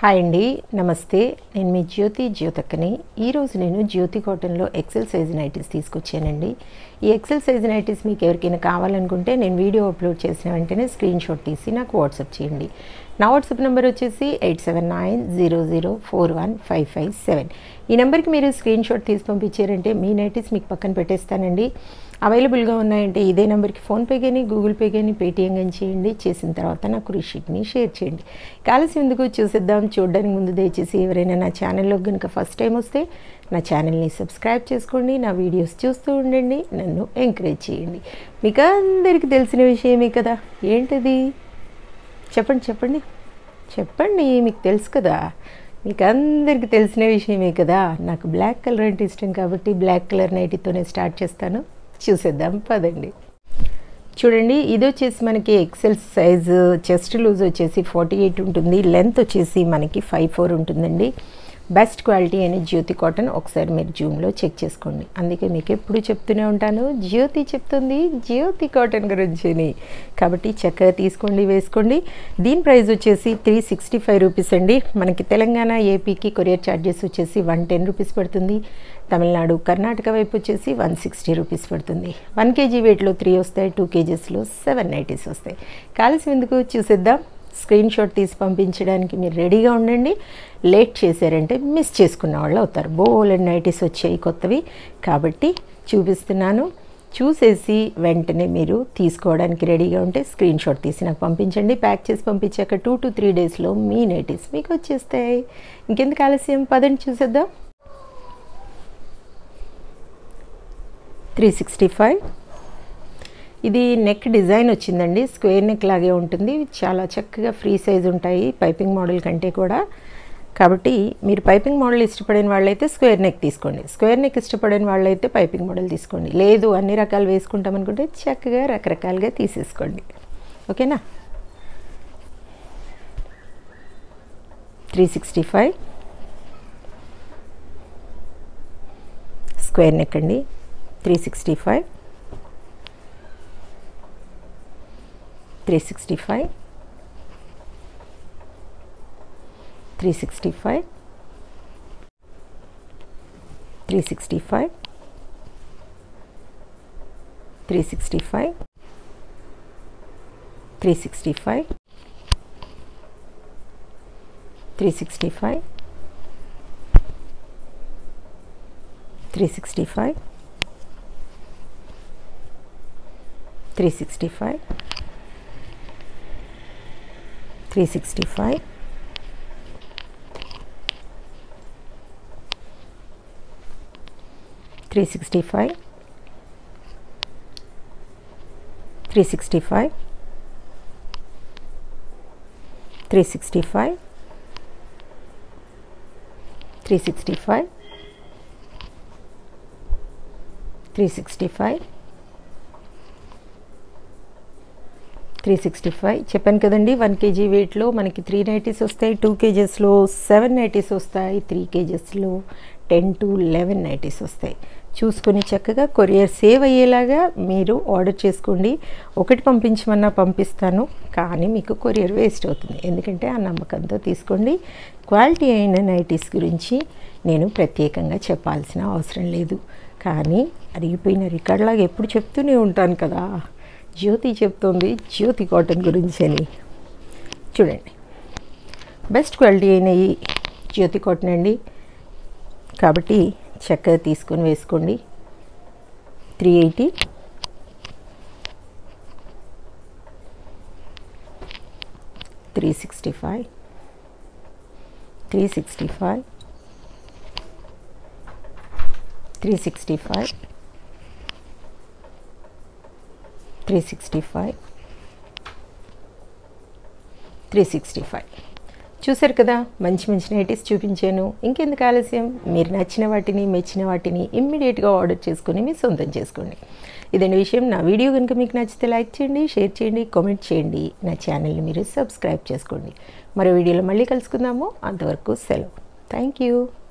Hi అండి, నమస్తే. నేను మీ JyothAkkani. ఈరోజు నేను జ్యోతి కాటన్లో ఎక్సెల్ సైజ్ నైటీస్ తీసుకొచ్చానండి. ఈ ఎక్సెల్ సైజ్ నైటీస్ మీకు ఎవరికైనా కావాలనుకుంటే నేను వీడియో అప్లోడ్ చేసిన వెంటనే స్క్రీన్ షాట్ తీసి నాకు వాట్సాప్ చేయండి. నా వాట్సాప్ నెంబర్ వచ్చేసి 8790041557. ఈ నెంబర్కి మీరు స్క్రీన్ షాట్ తీసి పంపించారంటే మీ నైటీస్ మీకు పక్కన పెట్టేస్తానండి. అవైలబుల్గా ఉన్నాయంటే ఇదే నెంబర్కి ఫోన్పే కానీ గూగుల్ పే కానీ పేటీఎం కానీ చేయండి. చేసిన తర్వాత నాకు రిషీట్ని షేర్ చేయండి. కాల్సి ఎందుకు చూసేద్దాం. చూడడానికి ముందు దయచేసి ఎవరైనా నా ఛానల్లో కనుక ఫస్ట్ టైం వస్తే నా ఛానల్ని సబ్స్క్రైబ్ చేసుకోండి. నా వీడియోస్ చూస్తూ ఉండండి, నన్ను ఎంకరేజ్ చేయండి. మీకు అందరికీ తెలిసిన విషయమే కదా. ఏంటిది చెప్పండి. మీకు తెలుసు కదా, మీకు అందరికీ తెలిసిన విషయమే కదా. నాకు బ్లాక్ కలర్ అంటే ఇష్టం కాబట్టి బ్లాక్ కలర్ నైటీతోనే స్టార్ట్ చేస్తాను. చూసేద్దాం పదండి. చూడండి, ఇది వచ్చేసి మనకి ఎక్సెల్ సైజు. చెస్ట్ లూజ్ వచ్చేసి 48 ఉంటుంది. లెంత్ వచ్చేసి మనకి 54 ఉంటుందండి. బెస్ట్ క్వాలిటీ అయిన జ్యోతి కాటన్. ఒకసారి మీరు జూమ్లో చెక్ చేసుకోండి. అందుకే మీకు ఎప్పుడు చెప్తూనే ఉంటాను, జ్యోతి చెప్తుంది జ్యోతి కాటన్ గురించి. కాబట్టి చక్కగా తీసుకోండి, వేసుకోండి. దీని ప్రైస్ వచ్చేసి 365 రూపీస్ అండి. మనకి తెలంగాణ ఏపీకి కొరియర్ ఛార్జెస్ వచ్చేసి 110 రూపీస్ పడుతుంది. తమిళనాడు కర్ణాటక వైపు వచ్చేసి 160 రూపీస్ పడుతుంది. 1 kg వెయిట్లో 3 వస్తాయి, 2 kgsలో 7 నైటీస్ వస్తాయి. కాల్సి ఎందుకు చూసేద్దాం. స్క్రీన్ షాట్ తీసి పంపించడానికి మీరు రెడీగా ఉండండి. లేట్ చేశారంటే మిస్ చేసుకున్న వాళ్ళు అవుతారు. బోలెడ్ నైటీస్ వచ్చాయి కొత్తవి, కాబట్టి చూపిస్తున్నాను. చూసేసి వెంటనే మీరు తీసుకోవడానికి రెడీగా ఉంటే స్క్రీన్ షాట్ తీసి నాకు పంపించండి. ప్యాక్ చేసి పంపించాక 2 to 3 డేస్లో మీ నైటీస్ మీకు వచ్చేస్తాయి. ఇంకెందుకు ఆలస్యం, పదండి చూసేద్దాం. 365. ఇది నెక్ డిజైన్ వచ్చిందండి. స్క్వేర్ నెక్ లాగే ఉంటుంది. చాలా చక్కగా ఫ్రీ సైజ్ ఉంటాయి పైపింగ్ మోడల్ కంటే కూడా. కాబట్టి మీరు పైపింగ్ మోడల్ ఇష్టపడిన వాళ్ళైతే స్క్వేర్ నెక్ తీసుకోండి. స్క్వేర్ నెక్ ఇష్టపడిన వాళ్ళైతే పైపింగ్ మోడల్ తీసుకోండి. లేదు అన్ని రకాలు వేసుకుంటాం అనుకుంటే చక్కగా రకరకాలుగా తీసేసుకోండి. ఓకేనా. 365 స్క్వేర్ నెక్ అండి. 365 365 365 365 365 365 365 365 365 365 365 365 365 365 365 365 చెప్పాను కదండి. 1 kg వెయిట్లో మనకి 3 నైటీస్ వస్తాయి. 2 kgsలో 7 నైటీస్ వస్తాయి. 3 kgsలో 10 to 11 నైటీస్ వస్తాయి. చూసుకొని చక్కగా కొరియర్ సేవ్ అయ్యేలాగా మీరు ఆర్డర్ చేసుకోండి. ఒకటి పంపించమన్నా పంపిస్తాను, కానీ మీకు కొరియర్ వేస్ట్ అవుతుంది. ఎందుకంటే ఆ నమ్మకంతో తీసుకోండి. క్వాలిటీ అయిన నైటీస్ గురించి నేను ప్రత్యేకంగా చెప్పాల్సిన అవసరం లేదు. కానీ అరిగిపోయిన రికార్డ్లాగా ఎప్పుడు చెప్తూనే ఉంటాను కదా, జ్యోతి చెప్తుంది జ్యోతి కాటన్ గురించి అని. చూడండి, బెస్ట్ క్వాలిటీ అయిన ఈ జ్యోతి కాటన్ అండి. కాబట్టి చక్కగా తీసుకొని వేసుకోండి. 380 365 365 365 365 365 చూసారు కదా, మంచి నైటీస్ చూపించాను. ఇంకెందుకు ఆలస్యం, మీరు నచ్చిన వాటిని మెచ్చిన వాటిని ఇమ్మీడియట్గా ఆర్డర్ చేసుకుని మీ సొంతం చేసుకోండి. ఇదండి విషయం. నా వీడియో కనుక మీకు నచ్చితే లైక్ చేయండి, షేర్ చేయండి, కామెంట్ చేయండి. నా ఛానల్ని మీరు సబ్స్క్రైబ్ చేసుకోండి. మరో వీడియోలో మళ్ళీ కలుసుకుందాము. అంతవరకు సెలవు. Thank you.